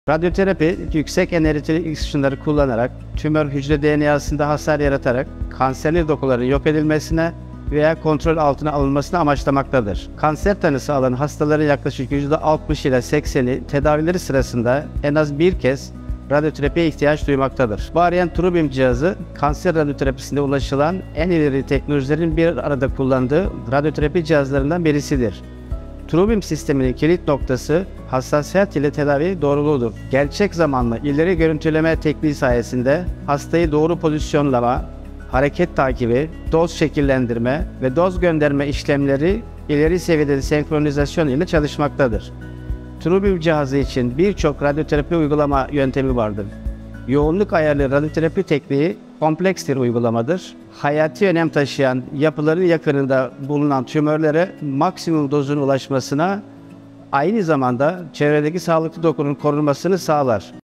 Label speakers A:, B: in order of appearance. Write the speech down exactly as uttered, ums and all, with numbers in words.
A: Radyoterapi, yüksek enerjili X ışınları kullanarak tümör hücre D N A'sında hasar yaratarak kanserli dokuların yok edilmesine veya kontrol altına alınmasını amaçlamaktadır. Kanser tanısı alan hastaların yaklaşık yüzde altmış ile sekseni tedavileri sırasında en az bir kez radyoterapiye ihtiyaç duymaktadır. Variant TrueBeam cihazı, kanser radyoterapisinde ulaşılan en ileri teknolojilerin bir arada kullandığı radyoterapi cihazlarından birisidir. TrueBeam sisteminin kilit noktası hassasiyet ile tedavi doğruluğudur. Gerçek zamanlı ileri görüntüleme tekniği sayesinde hastayı doğru pozisyonlama, hareket takibi, doz şekillendirme ve doz gönderme işlemleri ileri seviyede senkronizasyon ile çalışmaktadır. TrueBeam cihazı için birçok radyoterapi uygulama yöntemi vardır. Yoğunluk ayarlı radyoterapi tekniği kompleks bir uygulamadır. Hayati önem taşıyan yapıların yakınında bulunan tümörlere maksimum dozun ulaşmasına, aynı zamanda çevredeki sağlıklı dokunun korunmasını sağlar.